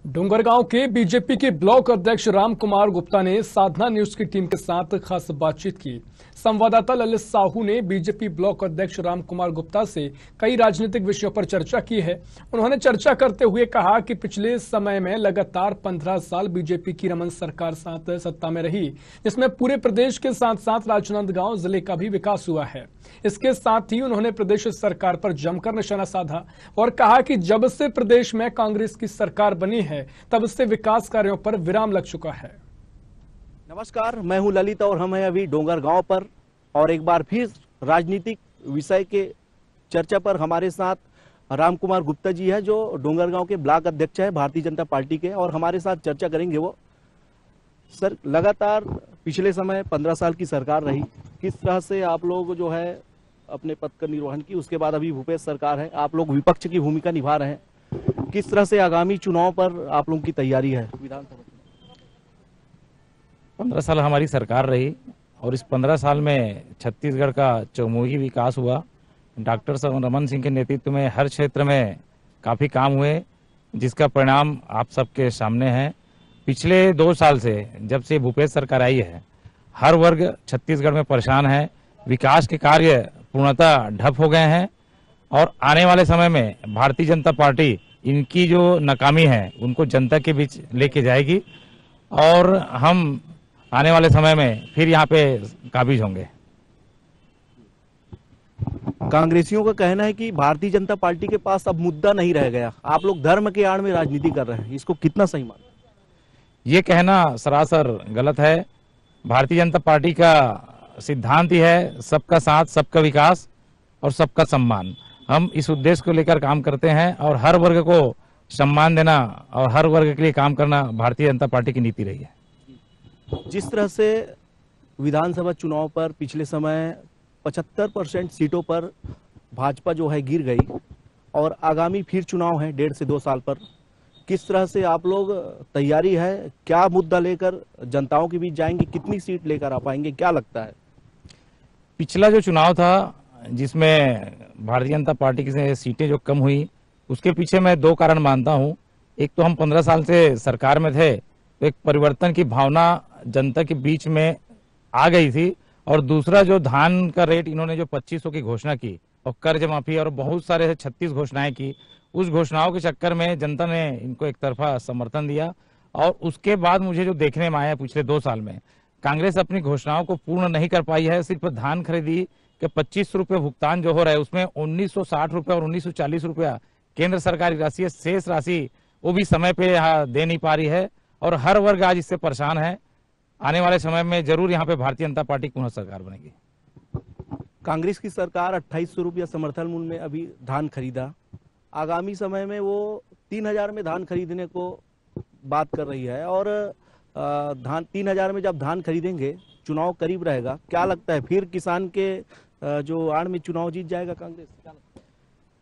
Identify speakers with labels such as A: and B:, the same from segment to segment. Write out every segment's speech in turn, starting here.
A: डोंगरगांव के बीजेपी के ब्लॉक अध्यक्ष राम कुमार गुप्ता ने साधना न्यूज की टीम के साथ खास बातचीत की। संवाददाता ललित साहू ने बीजेपी ब्लॉक अध्यक्ष राम कुमार गुप्ता से कई राजनीतिक विषयों पर चर्चा की है। उन्होंने चर्चा करते हुए कहा कि पिछले समय में लगातार 15 साल बीजेपी की रमन सरकार साथ सत्ता में रही, जिसमें पूरे प्रदेश के साथ साथ राजनांदगांव जिले का भी विकास हुआ है। इसके साथ ही उन्होंने प्रदेश सरकार पर जमकर निशाना साधा और कहा कि जब से प्रदेश में कांग्रेस की सरकार बनी है तब से विकास कार्यों पर विराम लग चुका है।
B: नमस्कार, मैं हूं ललित और हम हैं अभी डोंगरगांव पर और एक बार फिर राजनीतिक विषय के चर्चा पर हमारे साथ राम कुमार गुप्ता जी है, जो डोंगरगांव के ब्लॉक अध्यक्ष है भारतीय जनता पार्टी के, और हमारे साथ चर्चा करेंगे। वो सर, लगातार पिछले समय 15 साल की सरकार रही, किस तरह से आप लोग जो है अपने पद का निर्वहन की, उसके बाद अभी भूपेश सरकार है, आप लोग विपक्ष की भूमिका निभा रहे हैं, किस तरह से आगामी चुनाव पर आप लोगों की तैयारी है? विधानसभा
C: 15 साल हमारी सरकार रही और इस 15 साल में छत्तीसगढ़ का चौमुखी विकास हुआ। डॉक्टर रमन सिंह के नेतृत्व में हर क्षेत्र में काफ़ी काम हुए, जिसका परिणाम आप सबके सामने है। पिछले 2 साल से जब से भूपेश सरकार आई है, हर वर्ग छत्तीसगढ़ में परेशान है, विकास के कार्य पूर्णतः ठप हो गए हैं और आने वाले समय में भारतीय जनता पार्टी इनकी जो नाकामी है उनको जनता के बीच लेके जाएगी और हम आने वाले समय में फिर यहाँ पे काबिज होंगे।
B: कांग्रेसियों का कहना है कि भारतीय जनता पार्टी के पास अब मुद्दा नहीं रह गया, आप लोग धर्म के आड़ में राजनीति कर रहे हैं, इसको कितना सही मानते हैं?
C: ये कहना सरासर गलत है। भारतीय जनता पार्टी का सिद्धांत ही है सबका साथ, सबका विकास और सबका सम्मान। हम इस उद्देश्य को लेकर काम करते हैं और हर वर्ग को सम्मान देना और हर वर्ग के लिए काम करना भारतीय जनता पार्टी की नीति रही है।
B: जिस तरह से विधानसभा चुनाव पर पिछले समय 75% सीटों पर भाजपा जो है गिर गई और आगामी फिर चुनाव है 1.5 से 2 साल पर, किस तरह से आप लोग तैयारी है? क्या मुद्दा लेकर जनताओं के बीच जाएंगे? कितनी सीट लेकर आ पाएंगे, क्या लगता है?
C: पिछला जो चुनाव था जिसमें भारतीय जनता पार्टी की सीटें जो कम हुई, उसके पीछे मैं 2 कारण मानता हूं। एक तो हम 15 साल से सरकार में थे तो एक परिवर्तन की भावना जनता के बीच में आ गई थी, और दूसरा जो धान का रेट इन्होंने जो 2500 की घोषणा की और कर्ज माफी और बहुत सारे 36 घोषणाएं की, उस घोषणाओं के चक्कर में जनता ने इनको एक तरफा समर्थन दिया। और उसके बाद मुझे जो देखने में आया पिछले 2 साल में, कांग्रेस अपनी घोषणाओं को पूर्ण नहीं कर पाई है। सिर्फ धान खरीदी के 25 रुपये भुगतान जो हो रहा है उसमें 1960 रुपये और 1940 रुपया केंद्र सरकार की राशि है, शेष राशि वो भी समय पे दे नहीं पा रही है और हर वर्ग आज इससे परेशान है। आने वाले समय में जरूर यहाँ पे भारतीय जनता पार्टी पुनः सरकार बनेगी।
B: कांग्रेस की सरकार 2800 रुपया समर्थन मूल्य में अभी धान खरीदा, आगामी समय में वो 3000 में धान खरीदने को बात कर रही है, और धान 3000 में जब धान खरीदेंगे, चुनाव करीब रहेगा, क्या लगता है फिर किसान के जो आड़ में चुनाव जीत जाएगा कांग्रेस? क्या लगता है?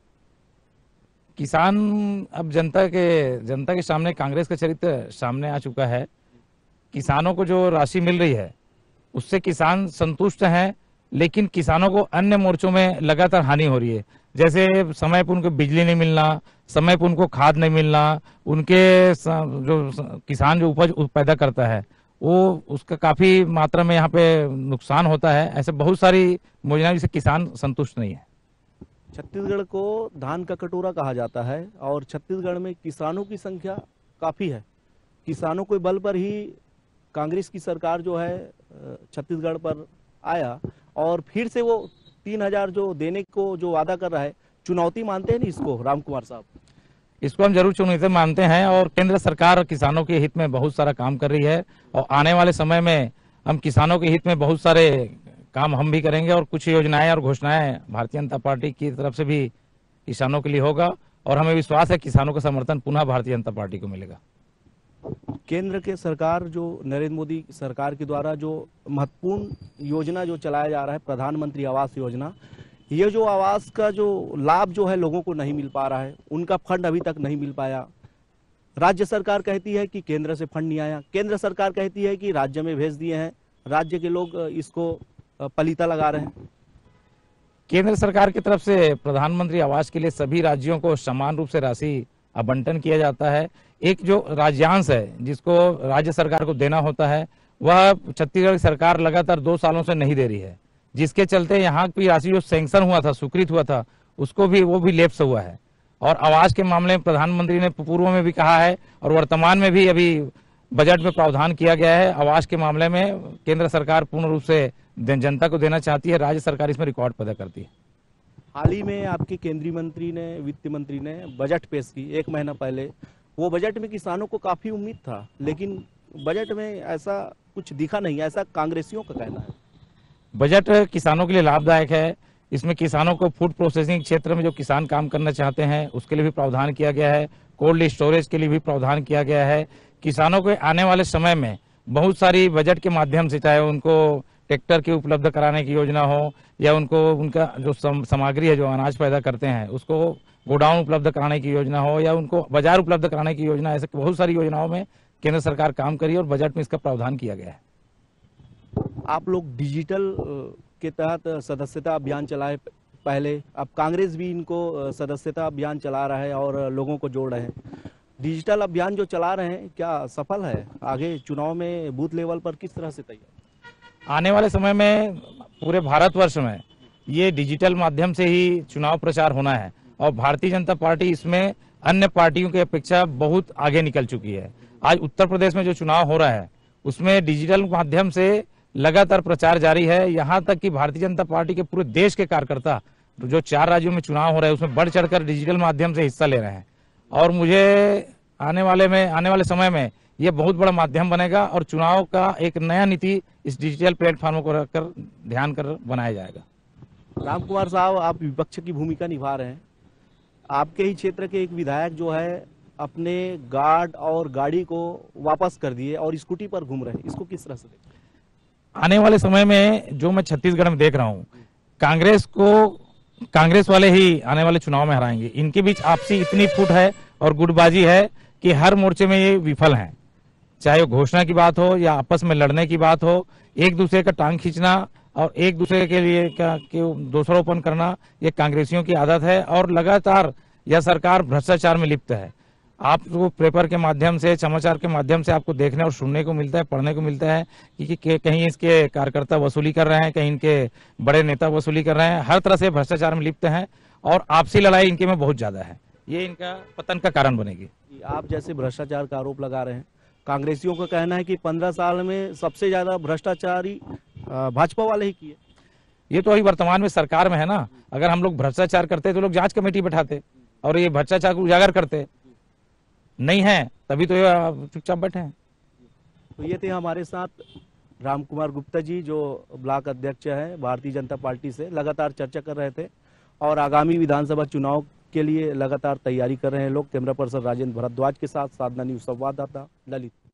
C: किसान अब जनता के सामने कांग्रेस का चरित्र सामने आ चुका है। किसानों को जो राशि मिल रही है उससे किसान संतुष्ट हैं, लेकिन किसानों को अन्य मोर्चों में लगातार हानि हो रही है। जैसे समय पर उनको बिजली नहीं मिलना, समय पर उनको खाद नहीं मिलना, उनके जो किसान जो उपज पैदा करता है वो उसका काफी मात्रा में यहाँ पे नुकसान होता है। ऐसे बहुत सारी योजनाएं जिससे किसान संतुष्ट नहीं है।
B: छत्तीसगढ़ को धान का कटोरा कहा जाता है और छत्तीसगढ़ में किसानों की संख्या काफी है। किसानों के बल पर ही कांग्रेस की सरकार जो है छत्तीसगढ़ पर आया और फिर से वो 3000 जो देने को जो वादा कर रहा है, चुनौती मानते हैं नहीं इसको राम कुमार साहब?
C: इसको हम जरूर चुनौती मानते हैं और केंद्र सरकार किसानों के हित में बहुत सारा काम कर रही है और आने वाले समय में हम किसानों के हित में बहुत सारे काम हम भी करेंगे और कुछ योजनाएं और घोषणाएं भारतीय जनता पार्टी की तरफ से भी किसानों के लिए होगा और हमें विश्वास है किसानों का समर्थन पुनः भारतीय जनता पार्टी को मिलेगा।
B: केंद्र के सरकार जो नरेंद्र मोदी सरकार के द्वारा जो महत्वपूर्ण योजना जो चलाया जा रहा है, प्रधानमंत्री आवास योजना, ये जो आवास का जो लाभ जो है लोगों को नहीं मिल पा रहा है, उनका फंड अभी तक नहीं मिल पाया। राज्य सरकार कहती है कि केंद्र से फंड नहीं आया, केंद्र सरकार कहती है कि राज्य में भेज दिए हैं, राज्य के लोग इसको पलीता लगा रहे हैं।
C: केंद्र सरकार की तरफ से प्रधानमंत्री आवास के लिए सभी राज्यों को समान रूप से राशि आवंटन किया जाता है। एक जो राज्यांश है जिसको राज्य सरकार को देना होता है, वह छत्तीसगढ़ की सरकार लगातार 2 सालों से नहीं दे रही है, जिसके चलते यहाँ की राशि जो सैंक्शन हुआ था, स्वीकृत हुआ था, उसको भी वो भी लेप्स हुआ है। और आवास के मामले में प्रधानमंत्री ने पूर्व में भी कहा है और वर्तमान में भी अभी बजट में प्रावधान किया गया है। आवास के मामले में केंद्र सरकार पूर्ण रूप से जनता को देना चाहती है, राज्य सरकार इसमें रिकॉर्ड पैदा करती है।
B: हाल ही में आपके केंद्रीय मंत्री ने, वित्त मंत्री ने बजट पेश की 1 महीना पहले। वो बजट में किसानों को काफी उम्मीद था, लेकिन बजट में ऐसा कुछ दिखा नहीं, ऐसा कांग्रेसियों का कहना है।
C: बजट किसानों के लिए लाभदायक है। इसमें किसानों को फूड प्रोसेसिंग क्षेत्र में जो किसान काम करना चाहते हैं उसके लिए भी प्रावधान किया गया है, कोल्ड स्टोरेज के लिए भी प्रावधान किया गया है। किसानों को आने वाले समय में बहुत सारी बजट के माध्यम से, चाहे उनको ट्रैक्टर की उपलब्ध कराने की योजना हो या उनको उनका जो सामग्री है, जो अनाज पैदा करते हैं, उसको गोडाउन उपलब्ध कराने की योजना हो या उनको बाजार उपलब्ध कराने की योजना, ऐसे बहुत सारी योजनाओं में केंद्र सरकार काम करी और बजट में इसका प्रावधान किया गया है।
B: आप लोग डिजिटल के तहत सदस्यता अभियान चलाए पहले, अब कांग्रेस भी इनको सदस्यता अभियान चला रहा है और लोगों को जोड़ रहे हैं। डिजिटल अभियान जो चला रहे हैं, क्या सफल है? आगे चुनाव में बूथ लेवल पर किस तरह से तैयार?
C: आने वाले समय में पूरे भारतवर्ष में ये डिजिटल माध्यम से ही चुनाव प्रचार होना है और भारतीय जनता पार्टी इसमें अन्य पार्टियों की अपेक्षा बहुत आगे निकल चुकी है। आज उत्तर प्रदेश में जो चुनाव हो रहा है उसमें डिजिटल माध्यम से लगातार प्रचार जारी है। यहाँ तक कि भारतीय जनता पार्टी के पूरे देश के कार्यकर्ता जो 4 राज्यों में चुनाव हो रहा है उसमें बढ़ चढ़कर डिजिटल माध्यम से हिस्सा ले रहे हैं और मुझे आने वाले समय में ये बहुत बड़ा माध्यम बनेगा और चुनाव का एक नया नीति इस डिजिटल प्लेटफॉर्म को रखकर ध्यान कर बनाया जाएगा।
B: राम कुमार साहब, आप विपक्ष की भूमिका निभा रहे हैं। आपके ही क्षेत्र के एक विधायक जो है अपने गार्ड और गाड़ी को वापस कर दिए और स्कूटी पर घूम रहे हैं, इसको किस तरह से देखते हैं?
C: आने वाले समय में जो मैं छत्तीसगढ़ में देख रहा हूँ, कांग्रेस वाले ही आने वाले चुनाव में हराएंगे। इनके बीच आपसी इतनी फूट है और गुटबाजी है कि हर मोर्चे में ये विफल हैं। चाहे वो घोषणा की बात हो या आपस में लड़ने की बात हो, एक दूसरे का टांग खींचना और एक दूसरे के लिए दोषारोपण करना, ये कांग्रेसियों की आदत है और लगातार यह सरकार भ्रष्टाचार में लिप्त है। आपको पेपर के माध्यम से, समाचार के माध्यम से आपको देखने और सुनने को मिलता है, पढ़ने को मिलता है कि कहीं इसके कार्यकर्ता वसूली कर रहे हैं, कहीं इनके बड़े नेता वसूली कर रहे हैं। हर तरह से भ्रष्टाचार में लिप्त हैं और आपसी लड़ाई इनके में बहुत ज्यादा है। ये इनका पतन का कारण बनेगी।
B: आप जैसे भ्रष्टाचार का आरोप लगा रहे हैं, कांग्रेसियों का कहना है कि 15 साल में सबसे ज्यादा भ्रष्टाचारी भाजपा वाले ही किए।
C: ये तो अभी वर्तमान में सरकार में है ना। अगर हम लोग भ्रष्टाचार करते तो लोग जांच कमेटी बैठाते और ये भ्रष्टाचार को उजागर करते। नहीं है तभी तो ये चुपचाप बैठे हैं।
B: तो ये थे हमारे साथ राम कुमार गुप्ता जी, जो ब्लॉक अध्यक्ष है भारतीय जनता पार्टी से, लगातार चर्चा कर रहे थे और आगामी विधानसभा चुनाव के लिए लगातार तैयारी कर रहे हैं लोग। कैमरा पर्सन राजेंद्र भारद्वाज के साथ साधना न्यूज संवाददाता ललित।